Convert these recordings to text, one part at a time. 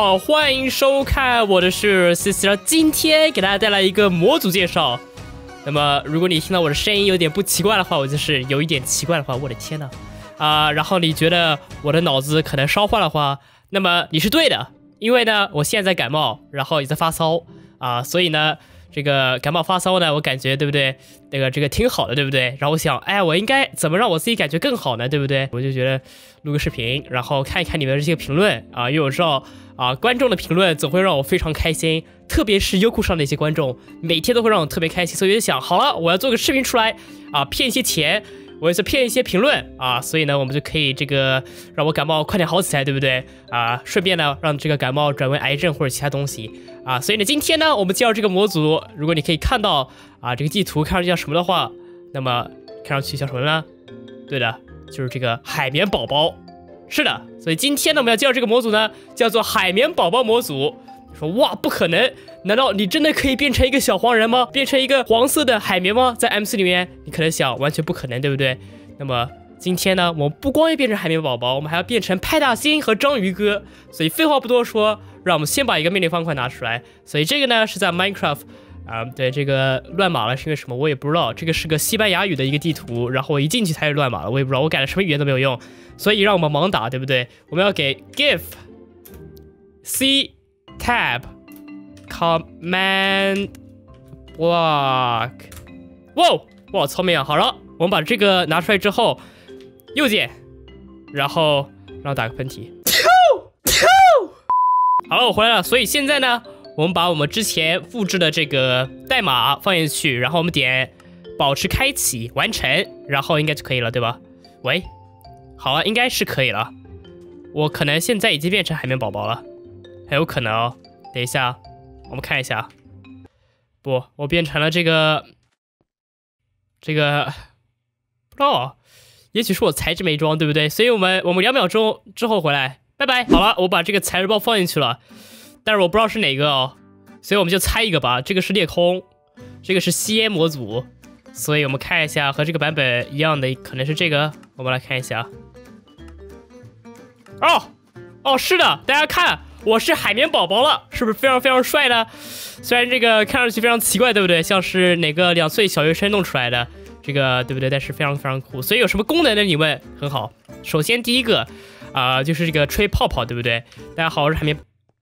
好，欢迎收看我的是 CC， 今天给大家带来一个模组介绍。那么，如果你听到我的声音有点不奇怪的话，我就是有一点奇怪的话，我的天呐然后你觉得我的脑子可能烧坏的话，那么你是对的，因为呢，我现在感冒，然后也在发烧所以呢。这个感冒发烧呢，我感觉对不对？这个挺好的，对不对？然后我想，哎，我应该怎么让我自己感觉更好呢？对不对？我就觉得录个视频，然后看一看你们的这些评论因为我知道观众的评论总会让我非常开心，特别是优酷上的一些观众，每天都会让我特别开心，所以我就想，好了，我要做个视频出来骗一些钱。我也是骗一些评论所以呢，我们就可以这个让我感冒快点好起来，对不对顺便呢，让这个感冒转为癌症或者其他东西所以呢，今天呢，我们介绍这个模组，如果你可以看到这个地图看上去叫什么的话，那么看上去叫什么呢？对的，就是这个海绵宝宝。是的，所以今天呢，我们要介绍这个模组呢，叫做海绵宝宝模组。说哇，不可能！难道你真的可以变成一个小黄人吗？变成一个黄色的海绵吗？在 MC 里面，你可能想完全不可能，对不对？那么今天呢，我们不光要变成海绵宝宝，我们还要变成派大星和章鱼哥。所以废话不多说，让我们先把一个命令方块拿出来。所以这个呢是在 Minecraft 对，这个乱码了是因为什么我也不知道。这个是个西班牙语的一个地图，然后我一进去它就乱码了，我也不知道，我改了什么语言都没有用。所以让我们盲打，对不对？我们要给 give c tab command block。 哇，聪明啊！好了，我们把这个拿出来之后，右键，然后让我打个喷嚏。好了，我回来了。所以现在呢，我们把我们之前复制的这个代码放进去，然后我们点保持开启完成，然后应该就可以了，对吧？喂，好了，应该是可以了。我可能现在已经变成海绵宝宝了，很有可能哦。等一下，我们看一下。不，我变成了这个不知道，也许是我材质没装，对不对？所以我们2秒钟之后回来，拜拜。好了，我把这个材质包放进去了，但是我不知道是哪个哦，所以我们就猜一个吧。这个是裂空，这个是吸烟模组，所以我们看一下和这个版本一样的，可能是这个。我们来看一下。哦，是的，大家看。我是海绵宝宝了，是不是非常非常帅呢？虽然这个看上去非常奇怪，对不对？像是哪个2岁小学生弄出来的，这个对不对？但是非常非常酷。所以有什么功能呢？你问，很好。首先第一个就是这个吹泡泡，对不对？大家好，我是海绵。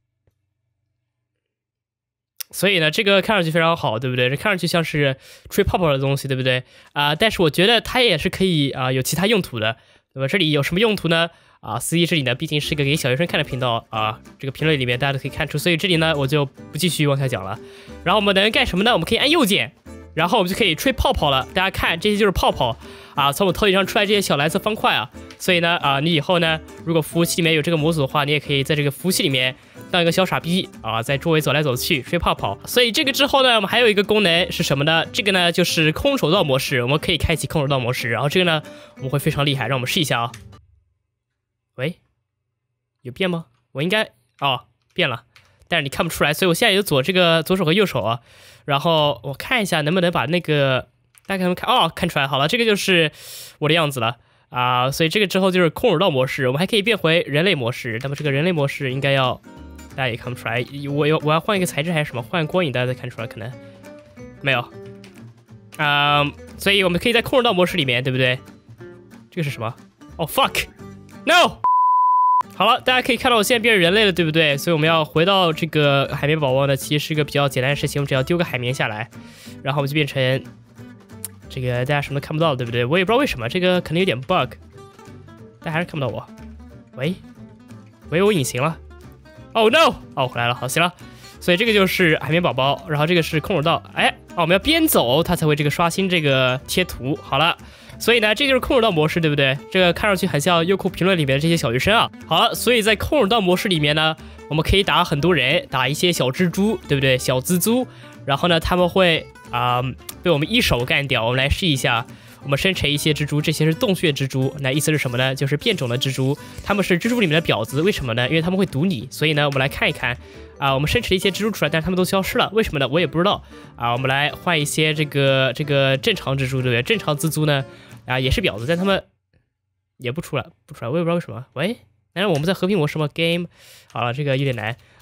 所以呢，这个看上去非常好，对不对？这看上去像是吹泡泡的东西，对不对？但是我觉得它也是可以有其他用途的。那么这里有什么用途呢？司机这里呢，毕竟是一个给小学生看的频道这个评论里面大家都可以看出，所以这里呢我就不继续往下讲了。然后我们能干什么呢？我们可以按右键，然后我们就可以吹泡泡了。大家看，这些就是泡泡从我头顶上出来这些小蓝色方块所以呢你以后呢，如果服务器里面有这个模组的话，你也可以在这个服务器里面当一个小傻逼在周围走来走去吹泡泡。所以这个之后呢，我们还有一个功能是什么呢？这个呢就是空手道模式，我们可以开启空手道模式。然后这个呢我们会非常厉害，让我们试一下喂，有变吗？我应该变了，但是你看不出来，所以我现在有左手和右手然后我看一下能不能把那个大家能看看出来。好了，这个就是我的样子了所以这个之后就是空手道模式，我们还可以变回人类模式。那么这个人类模式应该要大家也看不出来，我要换一个材质还是什么？换光影大家再看出来，可能没有所以我们可以在空手道模式里面，对不对？这个是什么？fuck no。好了，大家可以看到我现在变成人类了，对不对？所以我们要回到这个海绵宝宝呢，其实是一个比较简单的事情，我们只要丢个海绵下来，然后我们就变成这个大家什么都看不到，对不对？我也不知道为什么，这个可能有点 bug， 大家还是看不到我。喂，我隐形了。Oh no！ 回来了，好，行了。所以这个就是海绵宝宝，然后这个是空手道。我们要边走它才会这个刷新这个贴图。好了。所以呢，这就是空手道模式，对不对？这个看上去很像优酷评论里面的这些小学生好了，所以在空手道模式里面呢，我们可以打很多人，打一些小蜘蛛，对不对？小蜘蛛，然后呢，他们会被我们一手干掉。我们来试一下，我们生成一些蜘蛛，这些是洞穴蜘蛛。那意思是什么呢？就是变种的蜘蛛，他们是蜘蛛里面的婊子。为什么呢？因为他们会毒你。所以呢，我们来看一看我们生成了一些蜘蛛出来，但是他们都消失了，为什么呢？我也不知道我们来换一些这个正常蜘蛛，对不对？正常蜘蛛呢也是婊子，但他们也不出来，我也不知道为什么。喂，难道我们在和平模式吗 ？Game， 好了，这个有点难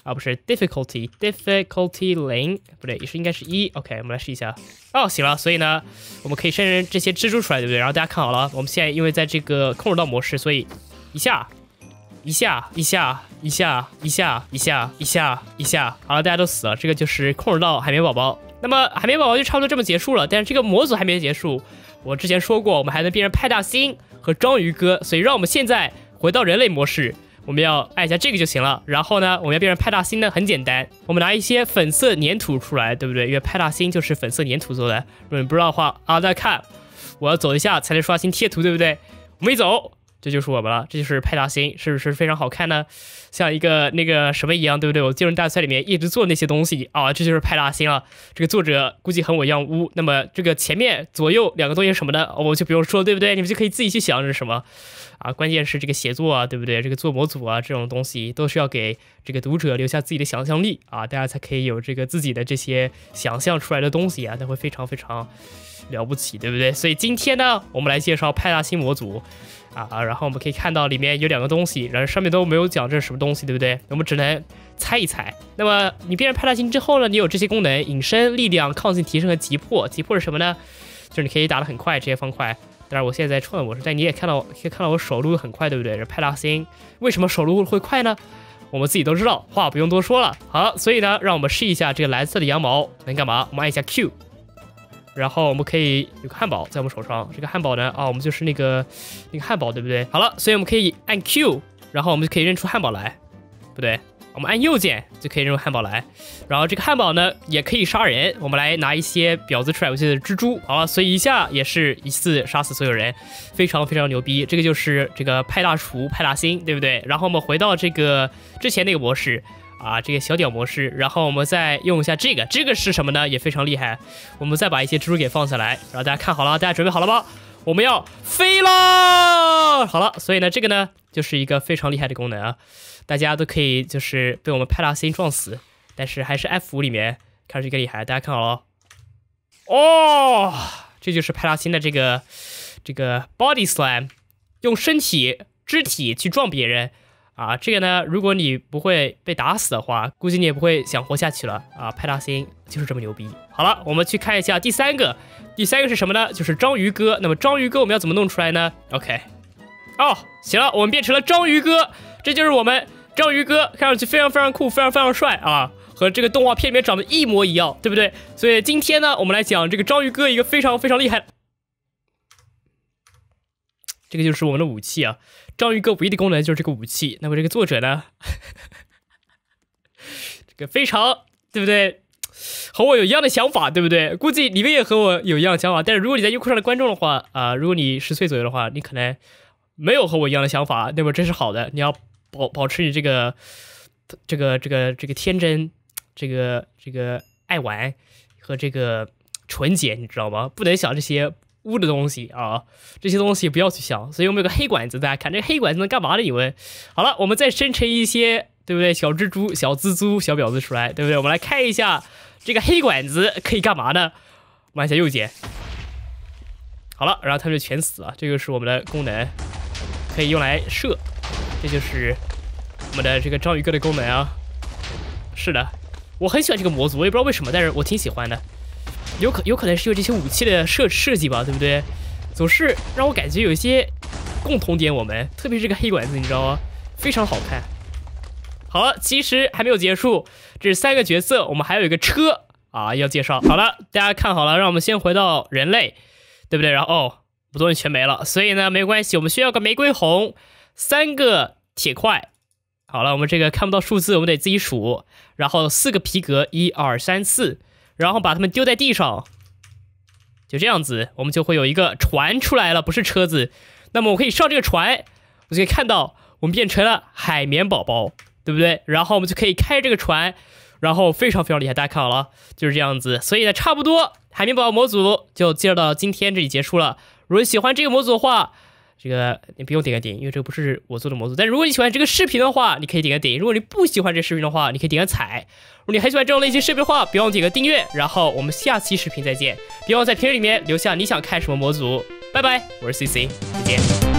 啊，不是 difficulty 0，不对，应该是1。OK， 我们来试一下。哦，行了，所以呢，我们可以生成这些蜘蛛出来，对不对？然后大家看好了，我们现在因为在这个空手道模式，所以一下，好了，大家都死了。这个就是空手道海绵宝宝。那么海绵宝宝就差不多这么结束了，但是这个模组还没结束。我之前说过，我们还能变成派大星和章鱼哥，所以让我们现在回到人类模式。我们要按一下这个就行了。然后呢，我们要变成派大星呢，很简单，我们拿一些粉色粘土出来，对不对？因为派大星就是粉色粘土做的。如果你不知道的话啊，大家看，我要走一下才能刷新贴图，对不对？我们一走，这就是我们了，这就是派大星，是不是非常好看呢？像一个那个什么一样，对不对？我技能大赛里面一直做那些东西啊，这就是派大星了。这个作者估计和我一样污。那么这个前面左右2个东西是什么呢？我就不用说，对不对？你们就可以自己去想是什么。啊，关键是这个写作啊，对不对？这个做模组啊，这种东西都是要给这个读者留下自己的想象力啊，大家才可以有这个自己的这些想象出来的东西啊，那会非常非常了不起，对不对？所以今天呢，我们来介绍派大星模组啊，然后我们可以看到里面有2个东西，然后上面都没有讲这是什么东西，对不对？我们只能猜一猜。那么你变成派大星之后呢，你有这些功能：隐身、力量、抗性提升和急迫。急迫是什么呢？就是你可以打得很快，这些方块。当然我现在在创作模式，但你也可以看到我手撸得很快，对不对？这派大星为什么手撸会快呢？我们自己都知道，话不用多说了。好，所以呢，让我们试一下这个蓝色的羊毛能干嘛？我们按一下 Q， 然后我们可以有个汉堡在我们手上。这个汉堡呢，我们就是那个汉堡，对不对？好了，所以我们可以按 Q， 然后我们就可以认出汉堡来，不对？我们按右键就可以认出汉堡来，然后这个汉堡呢也可以杀人。我们来拿一些婊子出来，我记得蜘蛛，好了，所以一下也是一次杀死所有人，非常非常牛逼。这个就是这个派大厨、派大星，对不对？然后我们回到这个之前那个模式啊，这个小屌模式，然后我们再用一下这个是什么呢？也非常厉害。我们再把一些蜘蛛给放下来，然后大家看好了，大家准备好了吗？我们要飞了！好了，所以呢，这个呢就是一个非常厉害的功能啊。大家都可以就是被我们派大星撞死，但是还是 F5里面看上去更厉害。大家看好了，哦，这就是派大星的这个 body slam， 用身体肢体去撞别人啊。这个呢，如果你不会被打死的话，估计你也不会想活下去了啊。派大星就是这么牛逼。好了，我们去看一下第三个是什么呢？就是章鱼哥。那么章鱼哥我们要怎么弄出来呢 ？OK， 哦，行了，我们变成了章鱼哥。这就是我们章鱼哥，看上去非常非常酷，非常非常帅啊，和这个动画片里面长得一模一样，对不对？所以今天呢，我们来讲这个章鱼哥一个非常非常厉害，这个就是我们的武器啊。章鱼哥唯一的功能就是这个武器。那么这个作者呢，这个非常对不对？和我有一样的想法，对不对？估计你们也和我有一样的想法。但是如果你在优酷上的观众的话啊，如果你10岁左右的话，你可能没有和我一样的想法，那么这是好的。你要保持你这个天真，这个爱玩和这个纯洁，你知道吗？不能想这些污的东西啊，这些东西不要去想。所以我们有个黑管子，大家看这个黑管子能干嘛呢？你们好了，我们再生成一些，对不对？小蜘蛛、小蜘蛛、小婊子出来，对不对？我们来看一下这个黑管子可以干嘛呢？我们按下右键，好了，然后他们就全死了。这个是我们的功能，可以用来射。这就是我们的这个章鱼哥的功能啊。是的，我很喜欢这个模组，我也不知道为什么，但是我挺喜欢的。有可能是有这些武器的设计吧，对不对？总是让我感觉有一些共同点，特别是这个黑管子，你知道吗？非常好看。好了，其实还没有结束，这是3个角色，我们还有一个车啊要介绍。好了，大家看好了，让我们先回到人类，对不对？然后东西全没了，所以呢没关系，我们需要个玫瑰红，3个铁块。好了，我们这个看不到数字，我们得自己数。然后4个皮革，1、2、3、4，然后把它们丢在地上，就这样子，我们就会有一个船出来了，不是车子。那么我可以上这个船，我就可以看到我们变成了海绵宝宝，对不对？然后我们就可以开这个船，然后非常非常厉害，大家看好了，就是这样子。所以呢，差不多海绵宝宝模组就介绍到今天这里结束了。如果你喜欢这个模组的话，这个你不用点个顶，因为这个不是我做的模组。但如果你喜欢这个视频的话，你可以点个顶；如果你不喜欢这视频的话，你可以点个踩。如果你很喜欢这种类型视频的话，别忘点个订阅。然后我们下期视频再见，别忘在评论里面留下你想看什么模组。拜拜，我是 CC，再见。